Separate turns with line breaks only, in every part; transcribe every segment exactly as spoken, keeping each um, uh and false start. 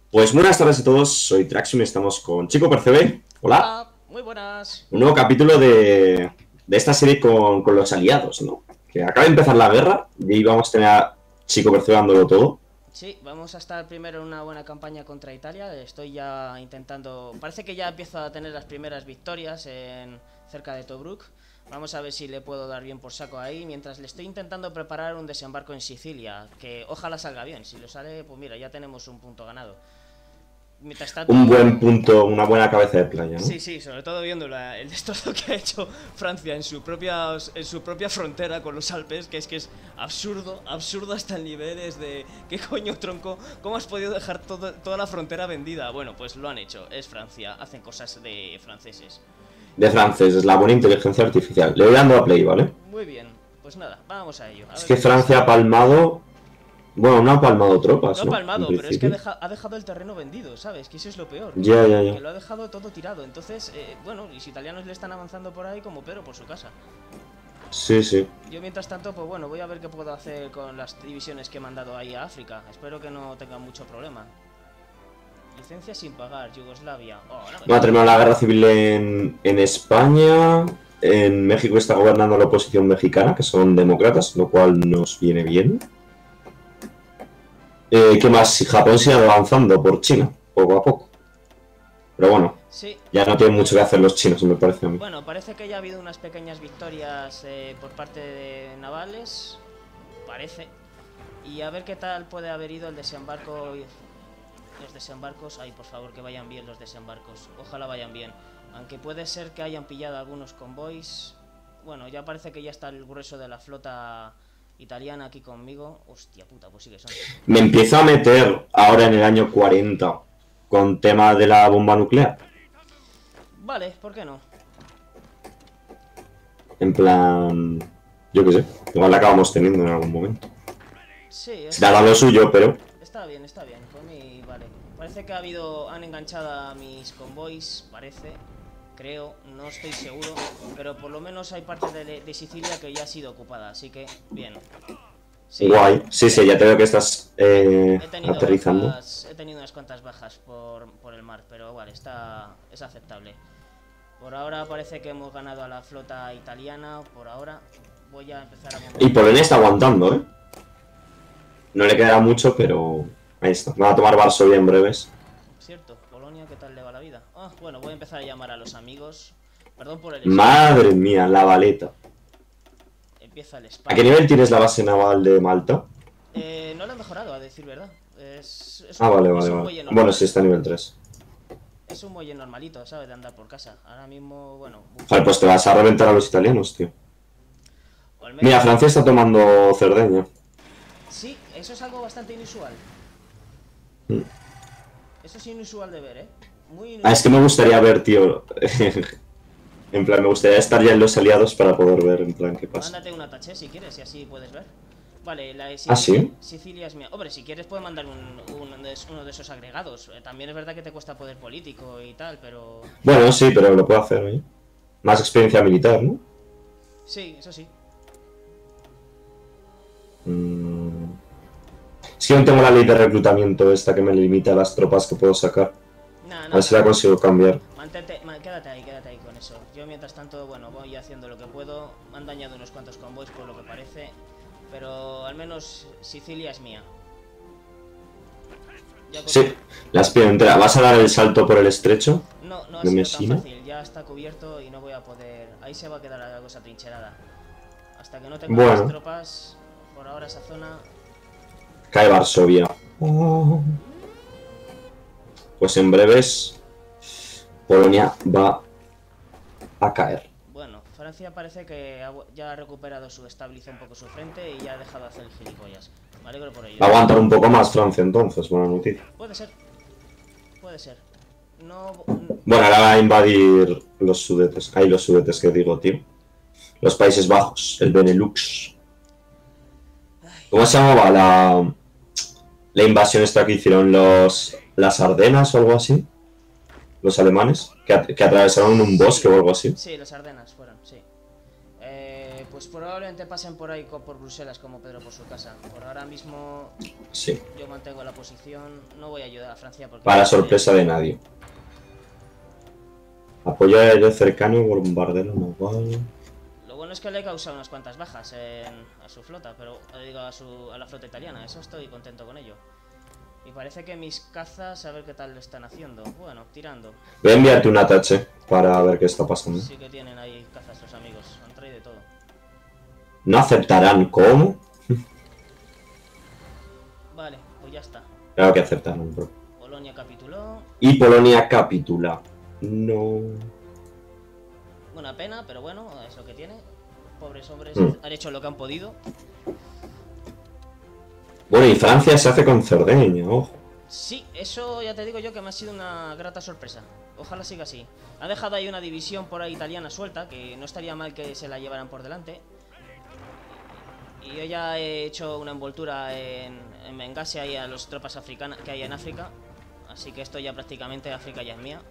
Pues buenas tardes a todos, soy Traxium y estamos con Chico Percebe. Hola.
Hola, muy buenas.
Un nuevo capítulo de, de esta serie con, con los aliados, ¿no? Que acaba de empezar la guerra y vamos a tener a Chico Percebe dándolo todo.
Sí, vamos a estar primero en una buena campaña contra Italia. Estoy ya intentando... Parece que ya empiezo a tener las primeras victorias en cerca de Tobruk. Vamos a ver si le puedo dar bien por saco ahí. Mientras le estoy intentando preparar un desembarco en Sicilia. Que ojalá salga bien. Si lo sale, pues mira, ya tenemos un punto ganado. Mientras
Un buen
tanto...
punto, una buena cabeza de playa, ¿no?
Sí, sí, sobre todo viendo la, el destrozo que ha hecho Francia en su propia en su propia frontera con los Alpes, que es que es absurdo, absurdo hasta el nivel es de ¿qué coño, tronco? ¿Cómo has podido dejar todo, toda la frontera vendida? Bueno, pues lo han hecho, es Francia, hacen cosas de franceses.
De francés, es la buena inteligencia artificial. Le voy dando a play, ¿vale?
Muy bien, pues nada, vamos a ello. A
Es
ver
que
qué tal
Francia ha
sale.
palmado... Bueno, no ha palmado
No
tropas,
ha
¿no? En
palmado, pero es que ha,
principio.
deja, ha dejado el terreno vendido, ¿sabes? Que eso es lo peor,
Ya, ya,
que
ya.
lo ha dejado todo tirado. Entonces, eh, bueno, los italianos le están avanzando por ahí como Pedro por su casa.
Sí, sí.
Yo mientras tanto, pues bueno, voy a ver qué puedo hacer con las divisiones que he mandado ahí a África. Espero que no tengan mucho problema. Licencia sin pagar, Yugoslavia. Oh, no me
No ha
jodas.
terminado la guerra civil en, en España. En México está gobernando la oposición mexicana, que son demócratas, lo cual nos viene bien. Eh, ¿Qué más? Japón sigue avanzando por China, poco a poco. Pero bueno,
Sí.
ya no tienen mucho que
Eh,
hacer los chinos, me parece a mí.
bueno, parece que ya ha habido unas pequeñas victorias eh, por parte de navales. Parece. Y a ver qué tal puede haber ido el desembarco. Los desembarcos. Ay, por favor, que vayan bien los desembarcos. Ojalá vayan bien. Aunque puede ser que hayan pillado algunos convoys. Bueno, ya parece que ya está el grueso de la flota italiana aquí conmigo. Hostia puta, pues sí que son.
Me empiezo a meter ahora en el año cuarenta con tema de la bomba nuclear.
Vale, ¿por qué no?
En plan, yo qué sé, igual la acabamos teniendo en algún momento.
Sí,
Dará lo
está,
suyo, pero...
está bien, está bien. Por mí, vale. Parece que ha habido. Han enganchado a mis convoys, parece. Creo, no estoy seguro. Pero por lo menos hay parte de, de Sicilia que ya ha sido ocupada, así que, bien. Sí,
Guay. Sí, sí,
bien.
ya te veo que estás eh,
He tenido
aterrizando.
bajas, he tenido unas cuantas bajas por, por el mar, pero vale, está, es aceptable. Por ahora parece que hemos ganado a la flota italiana, por ahora. Voy a empezar a
Y
bombardear.
Polonia está aguantando, ¿eh? No le quedará mucho, pero... Ahí está. Van a tomar Varsovia en breves.
Cierto, Polonia, ¿qué tal le va la vida? Ah, bueno, voy a empezar a llamar a los amigos. Perdón por el spam.
Madre mía, la valeta.
Empieza el
¿A qué
spam.
nivel tienes la base naval de Malta?
Eh, no lo he mejorado, a decir verdad. Es, es
Ah,
un,
vale,
es
vale,
un
vale.
muelle
Bueno, sí,
normal.
está a nivel tres.
Es un muelle normalito, ¿sabes? De andar por casa. Ahora mismo, bueno,
Joder, pues te vas a reventar a los italianos, tío.
o al
Mira,
menos...
Francia está tomando Cerdeña.
Sí, eso es algo bastante inusual.
Mm.
Eso es inusual de ver, ¿eh? Muy
Ah, es
inusual.
que me gustaría ver, tío. En plan, me gustaría estar ya en los aliados para poder ver, en plan, qué pasa.
Mándate un ataché si quieres y así puedes ver. Vale, la de
Ah,
Sicilia,
sí.
Sicilia es mía. Hombre, si quieres puedes mandar un, un de, uno de esos agregados. Eh, también es verdad que te cuesta poder político y tal, pero...
Bueno, sí, pero lo puedo hacer, oye. Más experiencia militar, ¿no?
Sí, eso sí.
Mm. Es que no tengo la ley de reclutamiento esta que me limita a las tropas que puedo sacar.
Nada,
A
no
ver si la
pasa nada.
consigo cambiar.
Mantente, man, quédate ahí, quédate ahí con eso. Yo mientras tanto, bueno, voy haciendo lo que puedo. Me han dañado unos cuantos convoys por lo que parece. Pero al menos Sicilia es mía. Ya con
Sí,
su...
la espía entera. ¿Vas a dar el salto por el estrecho
No, no ha
de
sido tan
Messina?
fácil. Ya está cubierto y no voy a poder... Ahí se va a quedar la cosa trincherada. Hasta que no tenga más
Bueno,
tropas, por ahora esa zona...
cae Varsovia. Oh. Pues en breves, Polonia va a caer.
Bueno, Francia parece que ha- ya ha recuperado su... estabiliza un poco su frente y ya ha dejado de hacer el gilipollas. Me alegro por ello.
Va a aguantar un poco más Francia entonces, buena noticia.
Puede ser, puede ser. No...
Bueno, ahora va a invadir los sudetes. Hay los sudetes que digo, tío. Los Países Bajos, el Benelux. ¿Cómo se llamaba la, la invasión esta que hicieron los las Ardenas o algo así? Los alemanes, que, at que atravesaron un bosque
Sí,
o algo así.
sí, las Ardenas fueron, sí. Eh, Eh, pues probablemente pasen por ahí por Bruselas como Pedro por su casa. Por ahora mismo
Sí.
yo mantengo la posición. No voy a ayudar a Francia porque...
Para sorpresa de nadie. Apoyo aéreo cercano, bombardero naval.
Lo bueno es que le he causado unas cuantas bajas en, a su flota, pero digo a, su, a la flota italiana. Eso estoy contento con ello. Y parece que mis cazas, a ver qué tal le están haciendo. Bueno, tirando.
Voy a enviarte un atache para ver qué está pasando.
Sí que tienen ahí cazas los amigos. Han traído de todo.
No aceptarán. ¿Cómo?
Vale, pues ya está.
Claro que aceptarán, bro.
Polonia capituló.
Y Polonia capitula. No.
Una pena, pero bueno, es lo que tiene. Pobres hombres
Mm.
han hecho lo que han podido.
Bueno, y Francia se hace con Cerdeña, ojo.
Sí, eso ya te digo yo que me ha sido una grata sorpresa. Ojalá siga así. Ha dejado ahí una división por ahí italiana suelta, que no estaría mal que se la llevaran por delante. Y yo ya he hecho una envoltura en, en Benghazi ahí a las tropas africanas que hay en África. Así que esto ya prácticamente África ya es mía.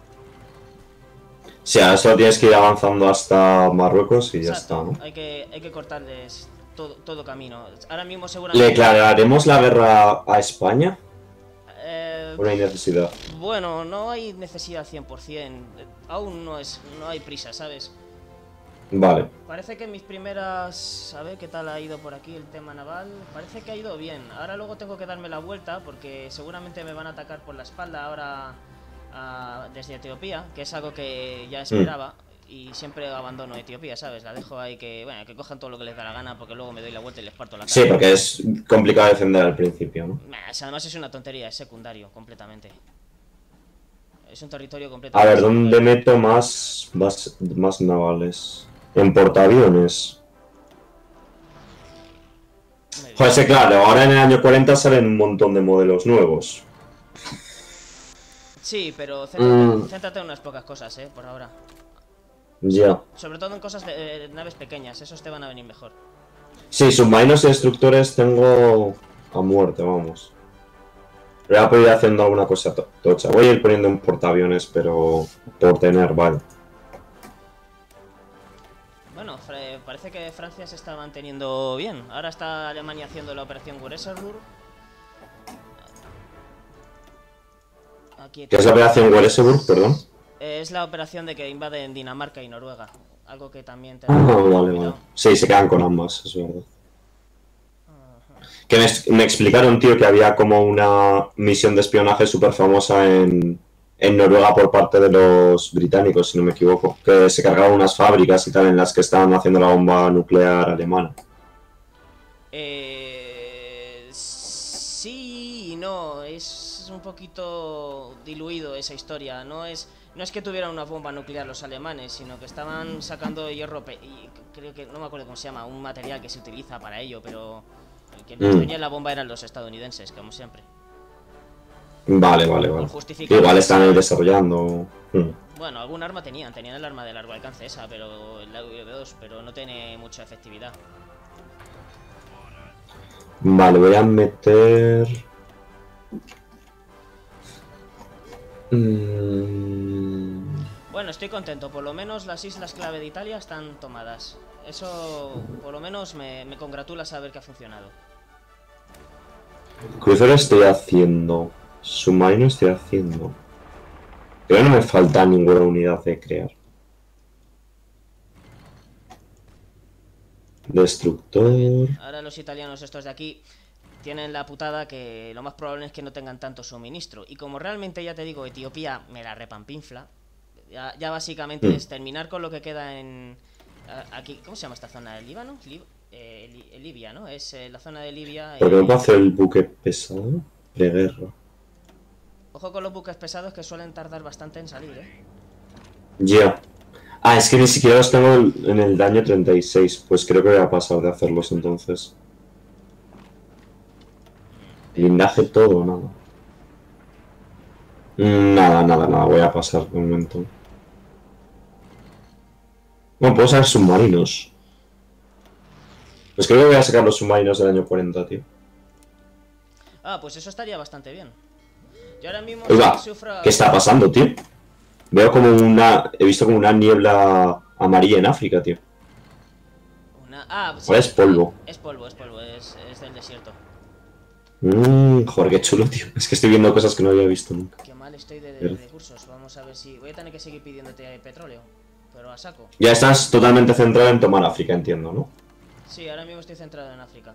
O sea, solo tienes que ir avanzando hasta Marruecos y ya
Exacto,
está, ¿no?
hay que, hay que cortarles todo, todo camino. Ahora mismo
¿Le
seguramente...
declararemos la guerra a España?
Eh,
¿O no hay necesidad?
bueno, no hay necesidad cien por cien. Aún no es, no hay prisa, ¿sabes?
Vale.
Parece que mis primeras... A ver qué tal ha ido por aquí el tema naval. Parece que ha ido bien. Ahora luego tengo que darme la vuelta porque seguramente me van a atacar por la espalda ahora a- desde Etiopía, que es algo que ya esperaba. Y siempre abandono Etiopía, ¿sabes? La dejo ahí que, bueno, que cojan todo lo que les da la gana porque luego me doy la vuelta y les parto la cara.
Sí, porque es complicado defender al principio, ¿no?
Nah, además es una tontería, es secundario, completamente. Es un territorio
A
completamente
ver, ¿dónde
secundario.
meto más, más, más navales? En portaaviones.
Muy bien.
Joder, sí, claro, ahora en el año cuarenta salen un montón de modelos nuevos.
Sí, pero céntrate,
Mm.
céntrate en unas pocas cosas, ¿eh? Por ahora.
Ya.
Sobre todo en cosas de eh, naves pequeñas, esos te van a venir mejor.
Sí, submarinos y destructores tengo a muerte, vamos. Voy a poder ir haciendo alguna cosa to- tocha. Voy a ir poniendo en portaaviones, pero por tener, vale.
Bueno, Fra- parece que Francia se está manteniendo bien. Ahora está Alemania haciendo la operación Gütersloh. Aquí
¿Qué es la operación Wereseburg, perdón?
Es la operación de que invaden Dinamarca y Noruega. Algo que también te
Ah, vale, vale. Sí, se quedan con ambas, es verdad. Que me, me explicaron, tío, que había como una misión de espionaje súper famosa en, en Noruega por parte de los británicos, si no me equivoco. Que se cargaban unas fábricas y tal en las que estaban haciendo la bomba nuclear alemana.
Eh, sí y no, es un poquito diluido esa historia. No es, no es que tuvieran una bomba nuclear los alemanes, sino que estaban sacando hierro pe- y creo que no me acuerdo cómo se llama, un material que se utiliza para ello, pero el que
Mm.
tenía la bomba eran los estadounidenses, como siempre.
Vale, vale, vale.
Por justificar
Igual
que
están ahí
sea-
desarrollando. Mm.
Bueno, algún arma tenían, tenían el arma de largo alcance esa, pero la V dos, pero no tiene mucha efectividad.
Vale, voy a meter. Mm.
Bueno, estoy contento, por lo menos las islas clave de Italia están tomadas. Eso, por lo menos, me, me congratula saber que ha funcionado.
Crucero estoy haciendo. Submarino estoy haciendo. Creo que no me falta ninguna unidad de crear. Destructor.
Ahora los italianos estos de aquí tienen la putada que lo más probable es que no tengan tanto suministro. Y como realmente, ya te digo, Etiopía me la repampinfla, ya, ya básicamente
Mm.
es terminar con lo que queda en... a- Aquí, ¿cómo se llama esta zona? ¿El Líbano? Lib- eh, Li- Libia, ¿no? Es eh, la zona de Libia.
¿Por qué
eh,
no puedo hacer el buque pesado? De guerra.
Ojo con los buques pesados que suelen tardar bastante en salir, ¿eh?
Ya. Ah, es que ni siquiera los tengo en el daño treinta y seis. Pues creo que voy a pasar de hacerlos entonces. Blindaje todo o nada. Mm, Nada, nada, nada. Voy a pasar de momento. Bueno, puedo sacar submarinos. Pues creo que voy a sacar los submarinos del año cuarenta, tío.
Ah, pues eso estaría bastante bien. Yo ahora mismo
Oiga,
sufro...
¿qué está pasando, tío? Veo como una... He visto como una niebla amarilla en África, tío.
Na- ah, sí,
Ahora es polvo.
Es polvo, es polvo, es, es del desierto.
Mmm, joder, qué chulo, tío. Es que estoy viendo cosas que no había visto nunca.
Qué mal estoy de, de recursos. Vamos a ver si... Voy a tener que seguir pidiéndote petróleo. Pero a saco.
Ya estás totalmente centrado en tomar África, entiendo, ¿no?
Sí, ahora mismo estoy centrado en África.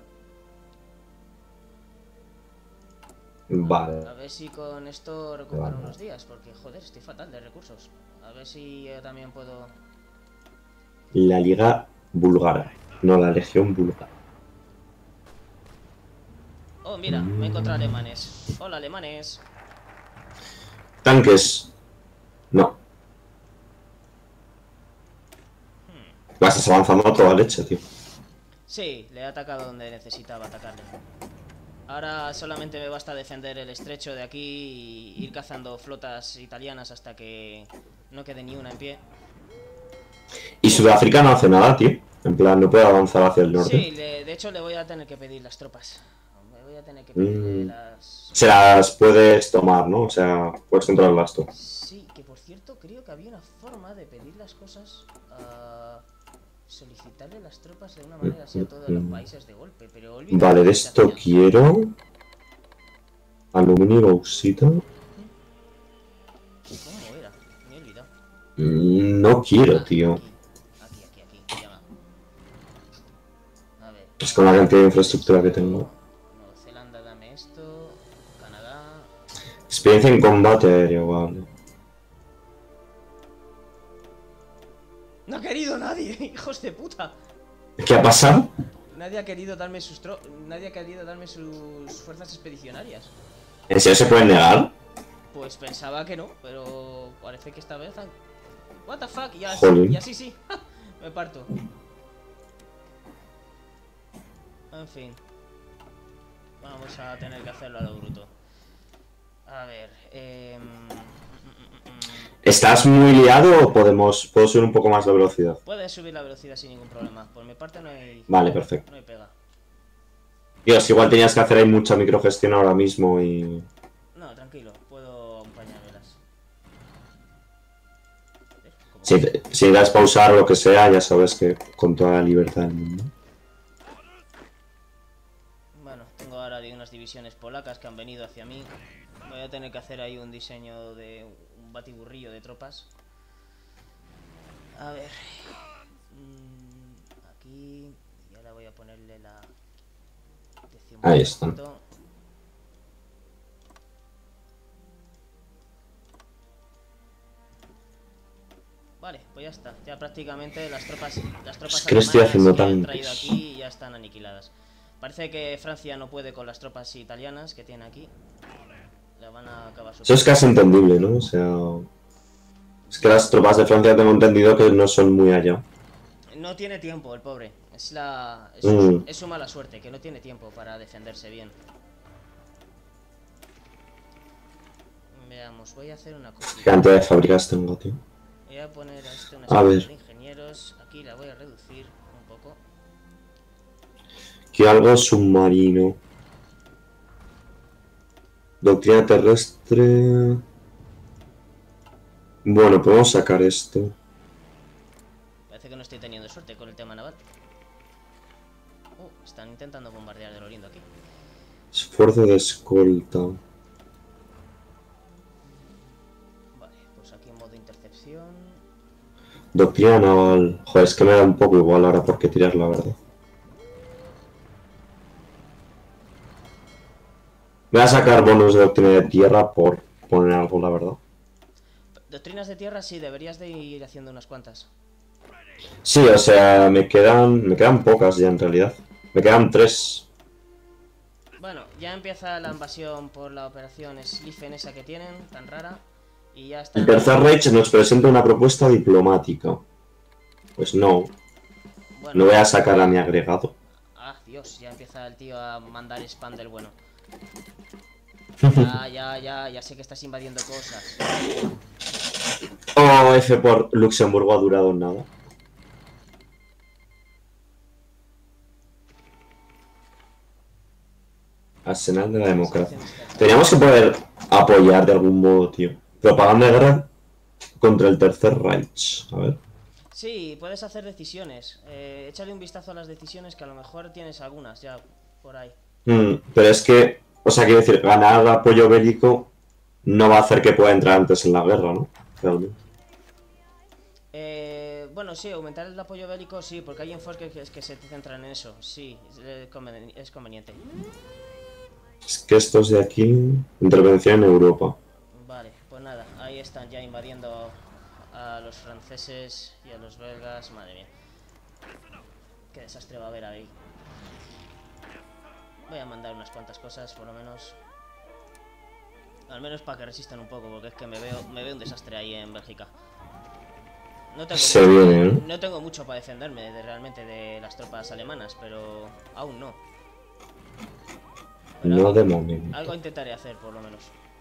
Vale.
A ver si con esto recupero
Vale.
unos días. Porque, joder, estoy fatal de recursos. A ver si yo también puedo...
La Liga Búlgara. No, la Legión Búlgara.
Oh, mira, me he encontrado alemanes. Hola, alemanes.
Tanques. No. Vas, estás avanzando a toda leche, tío.
Sí, le he atacado donde necesitaba atacarle. Ahora solamente me basta defender el estrecho de aquí y ir cazando flotas italianas hasta que no quede ni una en pie.
Y Sudáfrica no hace nada, tío. En plan, no puede avanzar hacia el norte.
Sí, le- de hecho le voy a tener que pedir las tropas. Me voy a tener que pedirle
Mm.
las...
Se las puedes tomar, ¿no? O sea, puedes controlarlas tú.
Sí, que por cierto creo que había una forma de pedir las cosas a... solicitarle las tropas de una manera así a todos los países de golpe, pero olvidé
Vale,
la
de esto
limitación.
quiero... Aluminio y bauxita.
¿Cómo era? Me he olvidado.
Mm, No quiero,
Ah,
tío.
Aquí, aquí, aquí, aquí. Llama. A ver.
Es con la cantidad de infraestructura que tengo.
Nueva Zelanda, dame esto. Canadá.
Experiencia en combate aéreo, vale.
No ha querido nadie, hijos de puta.
¿Qué ha pasado?
Nadie ha querido darme sus tro... Nadie ha querido darme sus fuerzas expedicionarias.
¿En serio se pueden negar?
Pues pensaba que no, pero parece que esta vez han... What the fuck, ya,
Jolín.
ya sí, sí. Me parto. En fin. Vamos a tener que hacerlo a lo bruto. A ver, eh...
¿Estás muy liado o podemos, puedo subir un poco más la velocidad?
puedes subir la velocidad sin ningún problema. Por mi parte no hay...
Vale, perfecto.
No hay pega.
Dios, igual tenías que hacer ahí mucha microgestión ahora mismo y...
No, tranquilo, puedo acompañármelas.
Si, te- si das pausar o lo que sea, ya sabes que con toda la libertad del mundo.
Bueno, tengo ahora de unas divisiones polacas que han venido hacia mí. Voy a tener que hacer ahí un diseño de un batiburrillo de tropas. A ver. Mm, aquí. Y ahora voy a ponerle la...
Ahí están.
Vale, pues ya está. Ya prácticamente las tropas, las tropas
Es que no estoy
alemanas
haciendo
que han
tanques.
traído aquí ya están aniquiladas. Parece que Francia no puede con las tropas italianas que tiene aquí. La van a acabar su...
Eso es casi entendible, ¿no? O sea... Es que las tropas de Francia tengo entendido que no son muy allá.
No tiene tiempo el pobre. Es la es,
Mm.
su, es su mala suerte, que no tiene tiempo para defenderse bien. Veamos, voy a hacer una cosa.
¿Qué cantidad de fábricas tengo, tío?
Voy a poner a este una
A
escuela
ver.
de ingenieros. Aquí la voy a reducir un poco.
Aquí algo submarino. Doctrina terrestre... Bueno, podemos sacar esto.
Parece que no estoy teniendo suerte con el tema naval. Uh, están intentando bombardear de lo lindo aquí.
Esfuerzo de escolta.
Vale, pues aquí en modo intercepción.
Doctrina naval. Joder, es que me da un poco igual ahora por qué tirar, la verdad. Voy a sacar bonus de doctrina de tierra por poner algo, la verdad.
Doctrinas de tierra sí, deberías de ir haciendo unas cuantas.
Sí, o sea, me quedan, me quedan pocas ya en realidad. Me quedan tres.
Bueno, ya empieza la invasión por la operación Sliffen esa que tienen, tan rara. Y ya está.
El Tercer Reich nos presenta una propuesta diplomática. Pues no,
Bueno,
no voy a sacar a mi agregado.
ah, Dios, ya empieza el tío a mandar spam del bueno. Ya, ya, ya, ya sé que estás invadiendo cosas.
Oh, F por Luxemburgo ha durado nada. Arsenal de la democracia. Teníamos que poder apoyar de algún modo, tío. Propaganda de guerra contra el Tercer Reich. A ver.
Sí, puedes hacer decisiones. Eh, échale un vistazo a las decisiones, que a lo mejor tienes algunas ya por ahí.
Mm, pero es que, o sea, quiero decir, ganar apoyo bélico no va a hacer que pueda entrar antes en la guerra, ¿no? Realmente.
Eh, bueno, sí, aumentar el apoyo bélico, sí, porque hay enfoques que, que se centran en eso. Sí, es, conven es conveniente.
Es que estos de aquí, intervención en Europa.
Vale, pues nada, ahí están ya invadiendo a los franceses y a los belgas. Madre mía. Qué desastre va a haber ahí. Voy a mandar unas cuantas cosas, por lo menos. Al menos para que resistan un poco, porque es que me veo, me veo un desastre ahí en Bélgica. No tengo,
Se
mucho,
viene, ¿no?
no tengo mucho para defenderme de, realmente de las tropas alemanas, pero aún no. Pero
No
algo,
de momento.
algo intentaré hacer, por lo menos.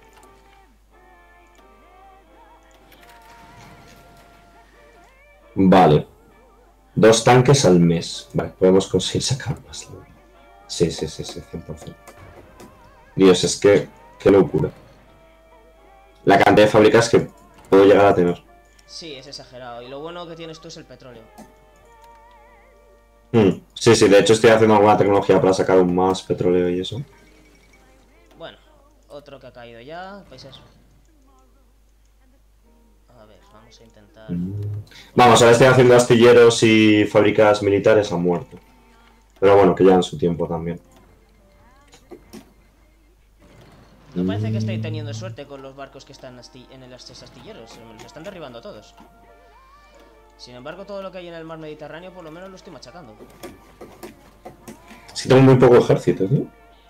Vale. Dos tanques al mes. Vale, podemos conseguir sacar más. Sí, sí, sí, sí, cien por ciento. Dios, es que... Qué locura. La cantidad de fábricas que puedo llegar a tener.
Sí, es exagerado. Y lo bueno que tienes tú es el petróleo.
Mm, sí, sí, de hecho estoy haciendo alguna tecnología para sacar aún más petróleo y eso.
Bueno, otro que ha caído ya. Países... A ver, vamos a intentar...
Mm. Vamos, ahora estoy haciendo astilleros y fábricas militares a muerto. Pero bueno, que llevan su tiempo también.
No parece que estéis teniendo suerte con los barcos que están en los astilleros. Me los están derribando todos. Sin embargo, todo lo que hay en el mar Mediterráneo, por lo menos lo estoy machacando.
Sí, tengo muy poco ejército, tío.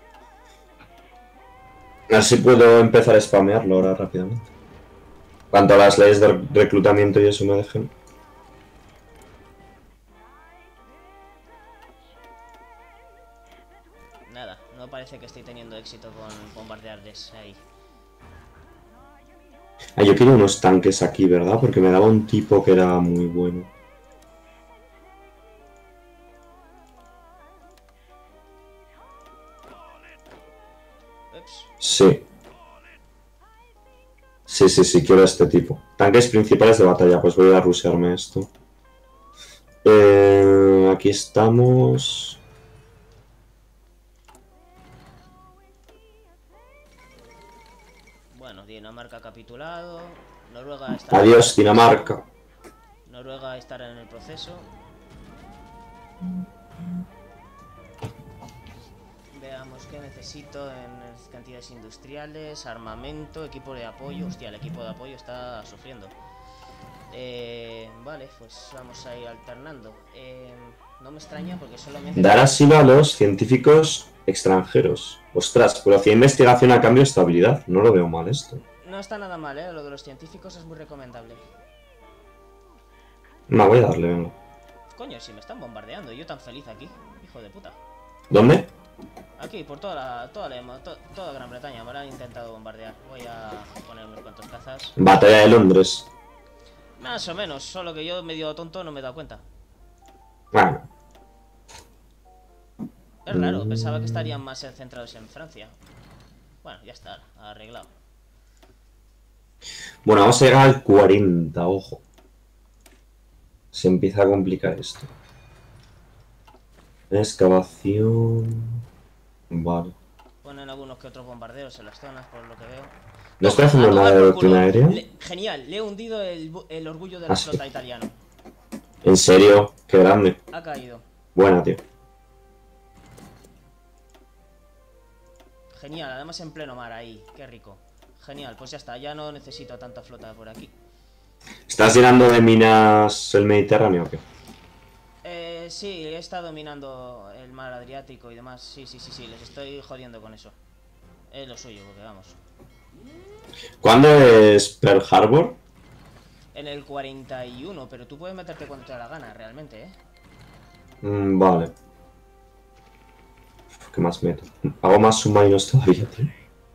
Así puedo empezar a spamearlo ahora rápidamente. Cuanto a las leyes de reclutamiento y eso me dejen.
Nada, no parece que estéis teniendo éxito con bombardearles ahí.
Ah, yo quiero unos tanques aquí, ¿verdad? Porque me daba un tipo que era muy bueno.
Ups.
Sí. Sí, sí, sí, quiero este tipo. Tanques principales de batalla, pues voy a rushearme esto. Eh, aquí estamos.
Bueno, Dinamarca ha capitulado. Noruega está
Adiós, Dinamarca.
Noruega estará en el proceso. Veamos qué necesito en cantidades industriales, armamento, equipo de apoyo. Hostia, el equipo de apoyo está sufriendo. Eh, vale, pues vamos a ir alternando. Eh, no me extraña porque solamente...
Dar asilo a los científicos extranjeros. Ostras, pero hacía investigación a cambio de estabilidad. No lo veo mal esto.
No está nada mal, ¿eh? Lo de los científicos es muy recomendable.
No, voy a darle, venga.
Coño, si me están bombardeando y yo tan feliz aquí. Hijo de puta.
¿Dónde?
Aquí, por toda la, toda, la, to, toda Gran Bretaña me han intentado bombardear. Voy a poner unos cuantos cazas.
Batalla de Londres.
Más o menos, solo que yo medio tonto no me he dado cuenta.
Bueno.
Es raro, pensaba que estarían más centrados en Francia. Bueno, ya está, arreglado.
Bueno, vamos a llegar al cuarenta, ojo. Se empieza a complicar esto. Excavación. Vale.
Ponen algunos que otros bombardeos en las zonas, por lo que veo.
No estoy haciendo nada de doctrina aérea.
Le, genial, le he hundido el, el orgullo de la
¿Ah, sí?
flota italiana.
En serio, qué grande.
Ha caído.
Buena, tío.
Genial, además en pleno mar ahí, qué rico. Genial, pues ya está, ya no necesito tanta flota por aquí.
¿Estás llenando de minas el Mediterráneo o qué?
Eh, sí, he estado minando el mar Adriático y demás. Sí, sí, sí, sí, les estoy jodiendo con eso. Es lo suyo, porque vamos.
¿Cuándo es Pearl Harbor?
En el cuarenta y uno, pero tú puedes meterte cuando te da la gana, realmente, ¿eh?
Mm, vale. ¿Qué más meto? Hago más submarinos todavía, tío.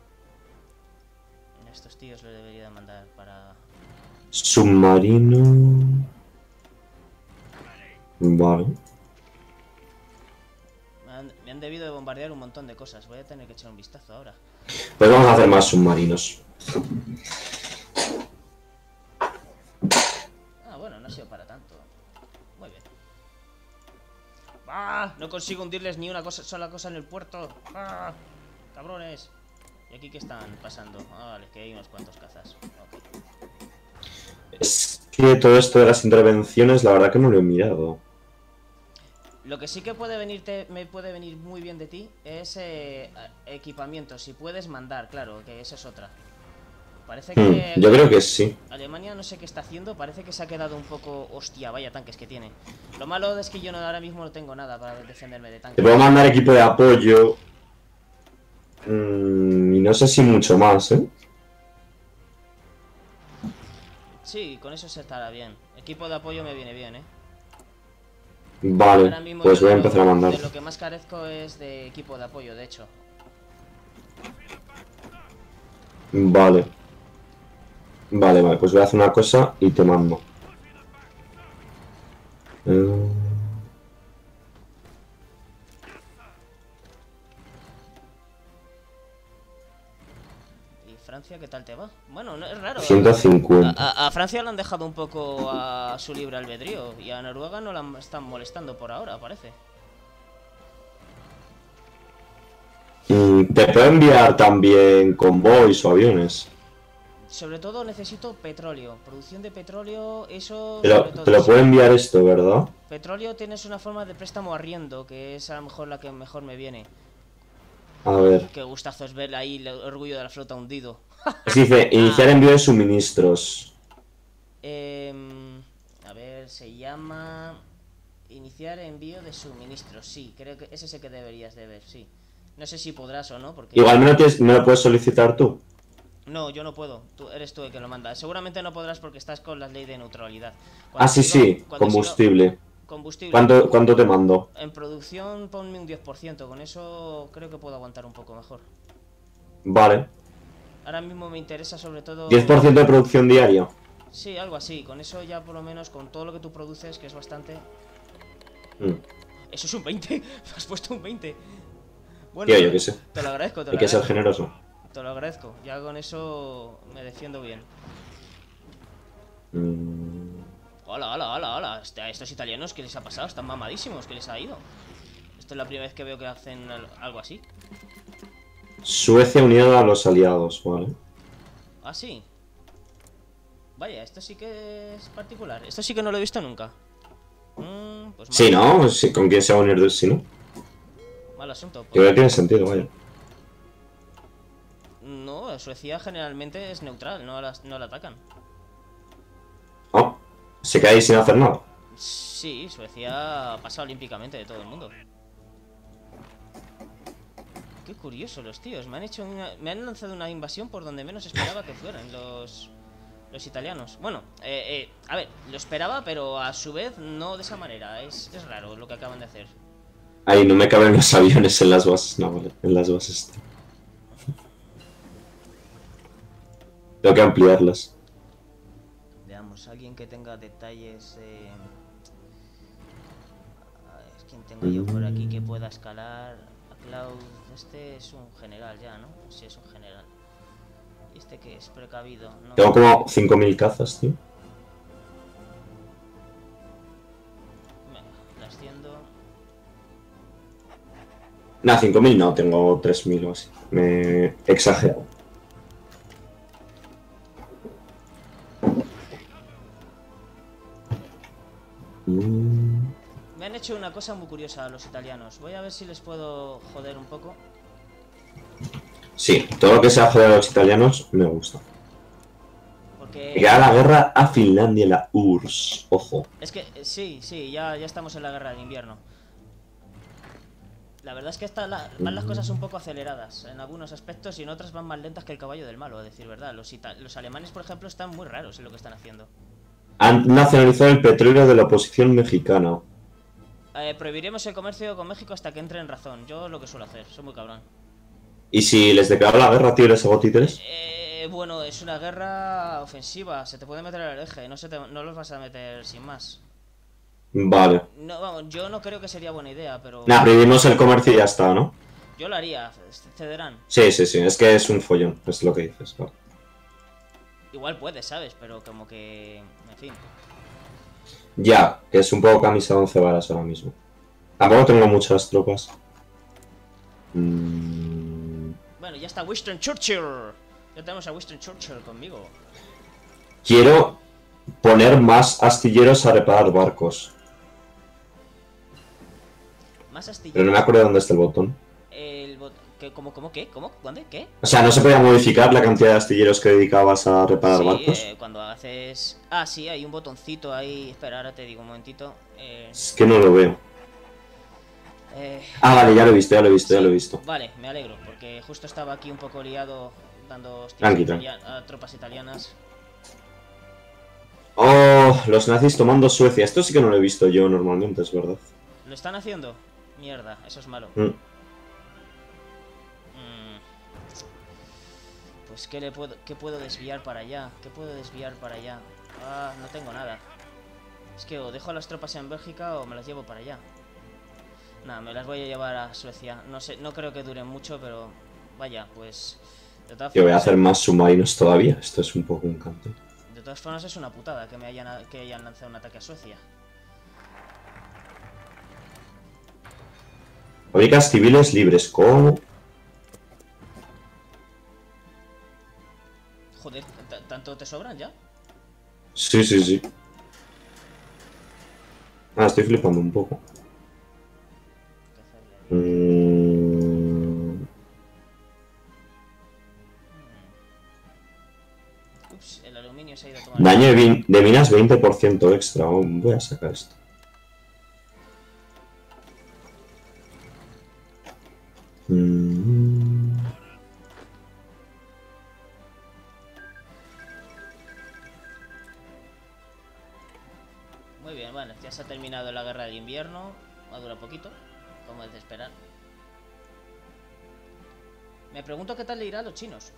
Estos tíos lo debería de mandar para...
Submarino... Vale.
Me han, me han debido de bombardear un montón de cosas. Voy a tener que echar un vistazo ahora.
Pues vamos a hacer más submarinos.
Ah, bueno, no ha sido para tanto. ¡Ah! No consigo hundirles ni una cosa, sola cosa en el puerto. ¡Ah! ¡Cabrones! ¿Y aquí qué están pasando? Ah, vale, que hay unos cuantos cazas. Okay.
Es que todo esto de las intervenciones, la verdad que no lo he mirado.
Lo que sí que puede venirte, me puede venir muy bien de ti es eh, equipamiento. Si puedes mandar, claro, que eso es otra. Parece que...
Hmm, yo creo que sí.
Alemania no sé qué está haciendo, parece que se ha quedado un poco... Hostia, vaya tanques que tiene. Lo malo es que yo no, ahora mismo no tengo nada para defenderme de tanques.
Te puedo mandar equipo de apoyo. Mm, y no sé si mucho más, ¿eh?
Sí, con eso se estará bien. Equipo de apoyo me viene bien, ¿eh?
Vale, pues voy a empezar a mandar.
De lo que más carezco es de equipo de apoyo, de hecho.
Vale. Vale, vale, pues voy a hacer una cosa y te mando. Eh...
Francia, ¿qué tal te va? Bueno, no, es raro.
ciento cincuenta.
A, a, a Francia le han dejado un poco a su libre albedrío y a Noruega no la están molestando por ahora, parece.
Mm, te puedo enviar también convoys o aviones.
Sobre todo necesito petróleo. Producción de petróleo, eso...
Te lo, te lo puedo enviar esto, ¿verdad?
Petróleo tienes una forma de préstamo arriendo, que es a lo mejor la que mejor me viene.
A ver.
Qué gustazo es ver ahí el orgullo de la flota hundido.
Dice, iniciar envío de suministros.
Eh, a ver, se llama... Iniciar envío de suministros, sí, creo que ese es el que deberías de ver, sí. No sé si podrás o no, porque...
Igual me lo, tienes, me lo puedes solicitar tú.
No, yo no puedo, tú eres tú el que lo manda. Seguramente no podrás porque estás con la ley de neutralidad.
Cuando ah, sí, sigo, sí, combustible.
Sigo, combustible.
¿Cuánto, ¿Cuánto te mando?
En producción ponme un diez por ciento, con eso creo que puedo aguantar un poco mejor.
Vale.
Ahora mismo me interesa sobre todo...
¿diez por ciento de producción diaria?
Sí, algo así, con eso ya por lo menos, con todo lo que tú produces, que es bastante...
Mm.
Eso es un veinte, has puesto un veinte.
Bueno, Tío, yo qué sé.
Te lo agradezco, te lo
Hay que
agradezco.
ser generoso.
Te lo agradezco, ya con eso me defiendo bien.
Mm.
Hola, hola, hola, hola. A estos italianos, ¿qué les ha pasado? Están mamadísimos, ¿qué les ha ido? Esto es la primera vez que veo que hacen algo así.
Suecia unida a los aliados, vale.
Ah, sí. Vaya, esto sí que es particular. Esto sí que no lo he visto nunca. Mm, pues
sí, ¿no? Sí, ¿con quién se va a unir? Sí, ¿no?
Mal asunto.
Yo creo que tiene sentido, vaya.
No, Suecia generalmente es neutral, no la, no la atacan.
Oh, se queda ahí sin hacer nada.
Sí, Suecia pasa olímpicamente de todo el mundo. Qué curioso los tíos, me han hecho una, me han lanzado una invasión por donde menos esperaba que fueran los los italianos. Bueno, eh, eh, a ver, lo esperaba, pero a su vez no de esa manera. Es, es raro lo que acaban de hacer.
Ay, no me caben los aviones en las bases, no, vale, en las bases. Tengo que ampliarlas.
Veamos, alguien que tenga detalles... Eh... A ver, ¿quién tengo yo por aquí que pueda escalar? A Cloud, este es un general ya, ¿no? Sí, es un general. ¿Y este que es precavido? No.
Tengo como cinco mil cazas, tío.
Venga, la asciendo.
Nah, cinco mil no, tengo tres mil o así. Me he exagerado.
Me han hecho una cosa muy curiosa a los italianos. Voy a ver si les puedo joder un poco.
Sí, todo lo que sea joder a los italianos me gusta.
Porque...
Llegar a la guerra a Finlandia, la U R S S. Ojo.
Es que, sí, sí, ya, ya estamos en la guerra de invierno. La verdad es que esta, la, van las cosas un poco aceleradas en algunos aspectos y en otras van más lentas que el caballo del malo, a decir verdad. Los, los alemanes, por ejemplo, están muy raros en lo que están haciendo.
Han nacionalizado el petróleo de la oposición mexicana.
Eh, prohibiremos el comercio con México hasta que entre en razón. Yo lo que suelo hacer, soy muy cabrón.
¿Y si les declaro la guerra, tío, les hago títeres?
Eh, bueno, es una guerra ofensiva. Se te puede meter al eje, no, se te, no los vas a meter sin más.
Vale.
No, vamos, yo no creo que sería buena idea, pero...
Nah, prohibimos el comercio y ya está, ¿no?
Yo lo haría, cederán.
Sí, sí, sí, es que es un follón, es lo que dices, vale.
Igual puedes, ¿sabes? Pero como que... En fin.
Ya, que es un poco camisa de once varas ahora mismo. Tampoco tengo muchas tropas. Mm,
Bueno, ya está Winston Churchill. Ya tenemos a Winston Churchill conmigo.
Quiero poner más astilleros a reparar barcos.
Más astilleros.
Pero no me acuerdo dónde está el botón.
El bot... ¿Qué? ¿Cómo? ¿Cómo? ¿Qué? ¿Cómo? ¿Dónde? ¿Qué?
O sea, ¿no se podía modificar la cantidad de astilleros que dedicabas a reparar
Sí,
barcos?
eh, cuando haces... Ah, sí, hay un botoncito ahí. Espera, ahora te digo un momentito. Eh,
Es que no lo veo.
eh,
Ah, vale, ya lo he visto, ya lo he visto,
sí,
ya lo he visto.
Vale, me alegro, porque justo estaba aquí un poco liado dando hostias
Tranqui,
a,
tranqui.
italia- a tropas italianas.
Oh, los nazis tomando Suecia. Esto sí que no lo he visto yo normalmente, es verdad.
¿Lo están haciendo? Mierda, eso es malo.
Mm.
Mm. Pues ¿qué le puedo, qué puedo desviar para allá? ¿Qué puedo desviar para allá? Ah, no tengo nada. Es que o dejo a las tropas en Bélgica o me las llevo para allá. Nada, me las voy a llevar a Suecia. No sé, no creo que duren mucho, pero vaya, pues de todas
Yo voy a
formas,
hacer más submarinos todavía. Esto es un poco un canto.
de todas formas es una putada que me hayan que hayan lanzado un ataque a Suecia.
Fábricas civiles libres. ¿Cómo?
Joder, ¿t- ¿tanto te sobran ya?
Sí, sí, sí. Ah, estoy flipando un poco.
¿Qué hacerle?
Mm,
Ups, el aluminio se ha ido a tomar.
Daño de, vin- de minas veinte por ciento extra. Oh, voy a sacar esto. Mm,
Muy bien, bueno, ya se ha terminado la guerra del invierno. Va a durar poquito, como es de esperar. Me pregunto qué tal le irá a los chinos.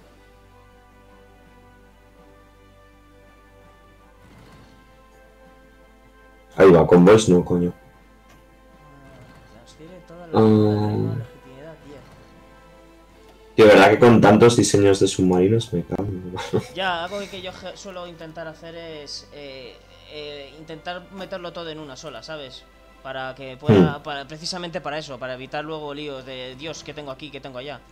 Ahí va, con voice no, coño.
Transfiere toda la
Ah.
legitimidad, diez.
De verdad que con tantos diseños de submarinos me cago.
Ya, algo que yo je- suelo intentar hacer es eh, eh, intentar meterlo todo en una sola, ¿sabes? Para que pueda, para, precisamente para eso, para evitar luego líos de Dios, ¿qué tengo aquí, qué tengo allá?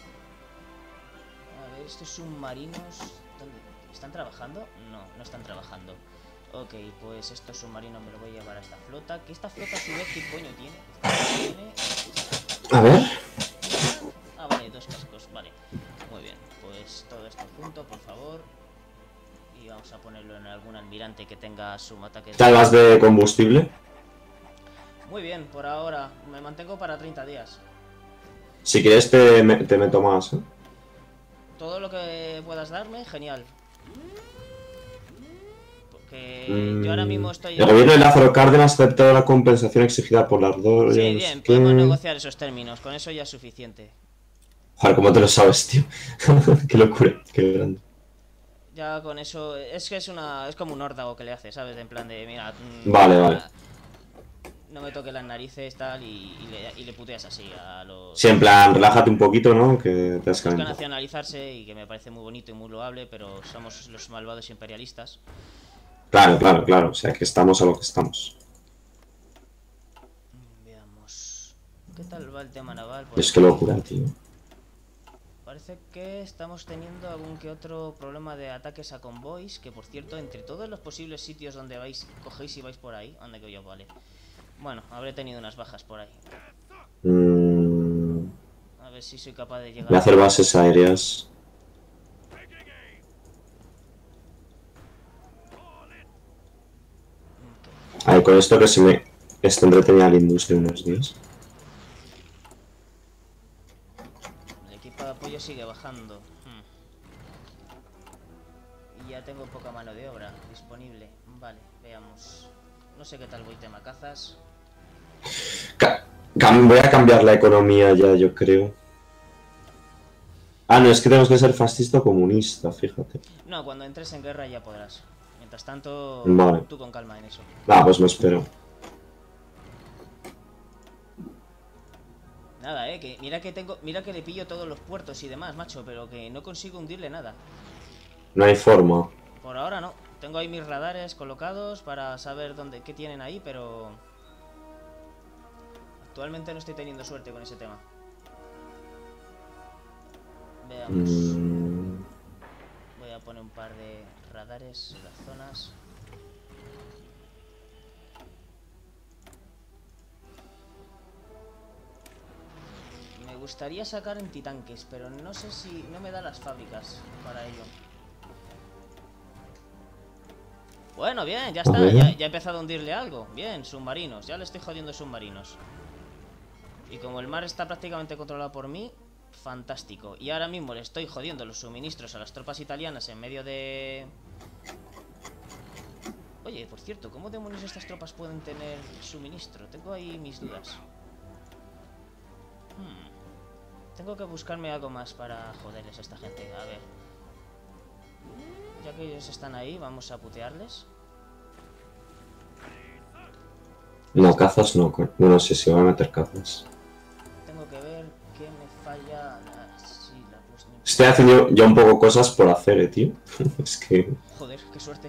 A ver, estos submarinos, ¿dónde? ¿Están trabajando? No, no están trabajando. Ok, pues estos submarinos me los voy a llevar a esta flota. Que esta flota a su vez, ¿qué coño tiene? Tiene...
A ver.
Ah, vale, dos cascos, vale. Muy bien, pues todo esto junto, por favor. Y vamos a ponerlo en algún almirante que tenga su ataque.
¿Salvas de combustible?
Muy bien, por ahora me mantengo para treinta días.
Si quieres te, me- te meto más, ¿eh?
Todo lo que puedas darme, genial. Porque
Mm,
yo ahora mismo estoy...
El gobierno de Lázaro Cárdenas ha aceptado la compensación exigida por las dos.
Sí, bien, podemos negociar esos términos, con eso ya es suficiente.
Joder, ¿cómo te lo sabes, tío? Qué locura, qué grande.
Ya con eso, es que es una es como un órdago que le hace, ¿sabes? En plan de, mira... mm,
Vale, vale.
No me toque las narices, tal, y, y, le, y le puteas así a los...
Sí, en plan, relájate un poquito, ¿no? Que te has
Busca
calentado.
nacionalizarse y que me parece muy bonito y muy loable, pero somos los malvados imperialistas.
Claro, claro, claro. O sea, que estamos a lo que estamos.
Veamos... ¿Qué tal va el tema naval? Por
Es
aquí?
que locura, tío.
Parece que estamos teniendo algún que otro problema de ataques a convoys, que por cierto, entre todos los posibles sitios donde vais, cogéis y vais por ahí, anda que yo vale. Bueno, habré tenido unas bajas por ahí.
Mm,
A ver si soy capaz de llegar.
voy a hacer bases aéreas. A ver, con esto que se me está entretenida la industria unos días.
El equipo de apoyo sigue bajando. Hmm. Y ya tengo poca mano de obra disponible. Vale, veamos. No sé qué tal voy tema cazas.
Ca- cam- voy a cambiar la economía ya, yo creo. Ah, no, es que tenemos que ser fascista o comunista, fíjate.
No, cuando entres en guerra ya podrás. Mientras tanto,
Vale.
tú con calma en eso.
Ah, pues me espero.
Nada, eh, que mira que tengo, mira que le pillo todos los puertos y demás, macho, pero que no consigo hundirle nada.
No hay forma.
Por ahora no. Tengo ahí mis radares colocados para saber dónde, qué tienen ahí, pero Actualmente no estoy teniendo suerte con ese tema. Veamos.
Mm.
Voy a poner un par de radares en las zonas. Me gustaría sacar antitanques, pero no sé si... no me da las fábricas para ello. Bueno, bien, ya está, ya, ya he empezado a hundirle algo. Bien, submarinos, ya le estoy jodiendo submarinos. Y como el mar está prácticamente controlado por mí, fantástico. Y ahora mismo le estoy jodiendo los suministros a las tropas italianas en medio de... Oye, por cierto, ¿cómo demonios estas tropas pueden tener suministro? Tengo ahí mis dudas. Hmm. Tengo que buscarme algo más para joderles a esta gente. A ver. Ya que ellos están ahí, vamos a putearles.
No, cazas no. Bueno, sí, sí, voy a meter cazas.
Tengo que ver qué me falla. Ah, sí, la pues, no
Estoy haciendo ya un poco cosas por hacer, eh, tío. Es que...
Joder, qué suerte.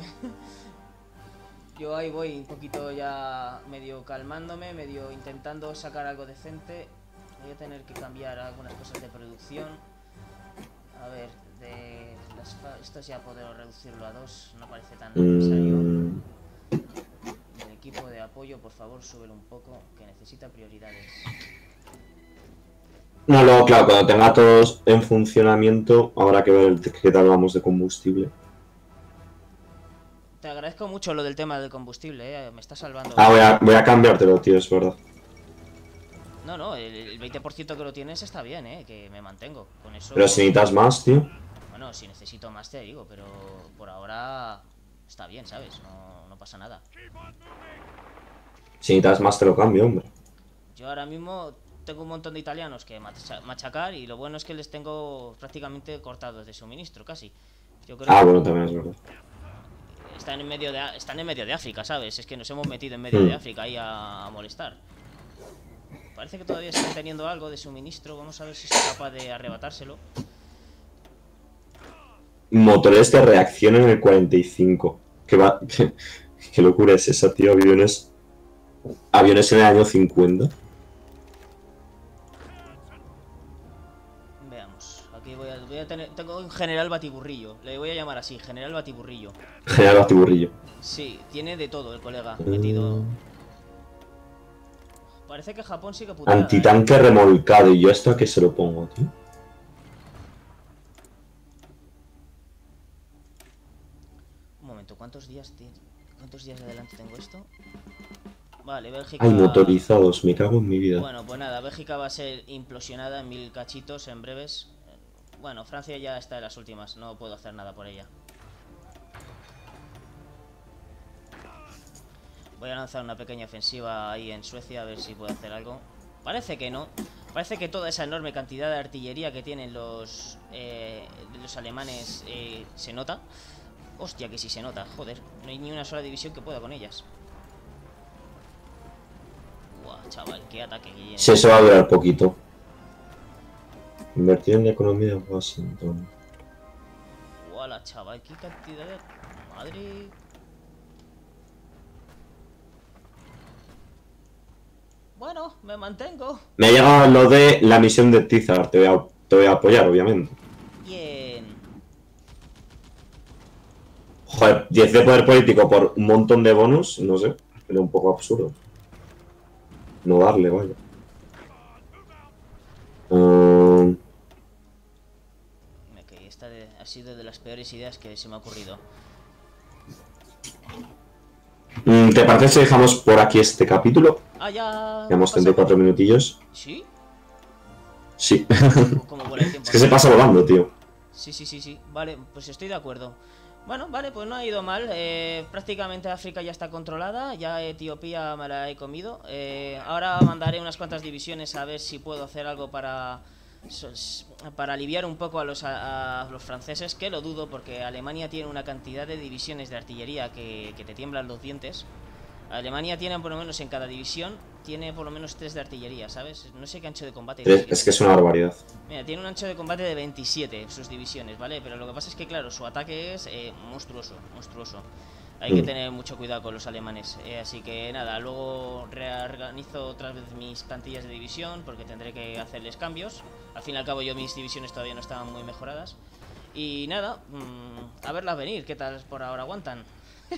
Yo ahí voy un poquito ya medio calmándome, medio intentando sacar algo decente. Voy a tener que cambiar algunas cosas de producción. A ver, de las esto ya puedo reducirlo a dos, no parece tan necesario.
Mm.
El equipo de apoyo, por favor, súbelo un poco, que necesita prioridades.
No, luego, claro, cuando tenga todos en funcionamiento, habrá que ver qué tal vamos de combustible.
Te agradezco mucho lo del tema del combustible, eh, me está salvando.
Ah, voy a, voy a cambiártelo, tío, es verdad.
No, no, el, el veinte por ciento que lo tienes está bien, eh, que me mantengo. Con eso...
Pero si necesitas más, tío.
Bueno, si necesito más te digo, pero por ahora está bien, ¿sabes? No, no pasa nada.
Si necesitas más, te lo cambio, hombre.
Yo ahora mismo tengo un montón de italianos que machacar y lo bueno es que les tengo prácticamente cortados de suministro, casi. Yo creo
ah,
que
bueno, también es verdad.
Están en medio de, están en medio de África, ¿sabes? Es que nos hemos metido en medio mm. de África ahí a, a molestar. Parece que todavía están teniendo algo de suministro. Vamos a ver si soy capaz de arrebatárselo.
Motores de reacción en el cuarenta y cinco. ¿Qué, va? ¿Qué, qué locura es esa, tío? Aviones. Aviones en el año cincuenta.
Veamos. Aquí voy a, voy a tener. Tengo un general batiburrillo. Le voy a llamar así, general batiburrillo.
General batiburrillo.
Sí, tiene de todo el colega metido. Mm. Parece que Japón sigue puteada.
Antitanque
¿eh?
remolcado. ¿Y yo esto a qué se lo pongo, tío?
Un momento, ¿cuántos días tiene? ¿Cuántos días adelante tengo esto? Vale, Bélgica...
Hay motorizados, me cago en mi vida.
Bueno, pues nada, Bélgica va a ser implosionada en mil cachitos en breves. Bueno, Francia ya está en las últimas, no puedo hacer nada por ella. Voy a lanzar una pequeña ofensiva ahí en Suecia a ver si puedo hacer algo. Parece que no. Parece que toda esa enorme cantidad de artillería que tienen los, eh, los alemanes eh, se nota. Hostia, que sí se nota, joder. No hay ni una sola división que pueda con ellas. Buah, chaval, qué ataque que
sí, eso va a durar poquito. Invertir en la economía de Washington.
Buah, chaval, qué cantidad de... Madre... Bueno, me mantengo.
Me ha llegado lo de la misión de Tizar. Te voy a, te voy a apoyar, obviamente.
Bien.
Joder, diez de poder político por un montón de bonus, no sé. Era un poco absurdo. No darle, vaya. Um...
Me caí. Esta de, ha sido de las peores ideas que se me ha ocurrido.
¿Te parece si dejamos por aquí este capítulo?
Ah, ya.
Llevamos treinta y cuatro minutillos.
¿Sí?
Sí.
¿Cómo vuela el tiempo?
Es que se pasa volando, tío.
Sí, sí, sí, sí. Vale, pues estoy de acuerdo. Bueno, vale, pues no ha ido mal. Eh, prácticamente África ya está controlada. Ya Etiopía me la he comido. Eh, ahora mandaré unas cuantas divisiones a ver si puedo hacer algo para... para aliviar un poco a los, a, a los franceses, que lo dudo porque Alemania tiene una cantidad de divisiones de artillería que, que te tiemblan los dientes. Alemania tiene por lo menos en cada división, tiene por lo menos tres de artillería, ¿sabes? No sé qué ancho de combate
es, es que es una barbaridad.
Mira, tiene un ancho de combate de veintisiete sus divisiones, ¿vale? Pero lo que pasa es que, claro, su ataque es eh, monstruoso, monstruoso. Hay que
Mm.
tener mucho cuidado con los alemanes. Eh, así que nada, luego reorganizo otra vez mis plantillas de división porque tendré que hacerles cambios. Al fin y al cabo yo mis divisiones todavía no estaban muy mejoradas. Y nada, mmm, a verlas venir, qué tal por ahora aguantan.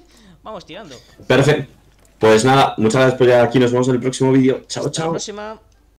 Vamos tirando.
Perfecto. Pues nada, muchas gracias por llegar aquí. Nos vemos en el próximo vídeo. Chao,
Hasta la
chao.
próxima.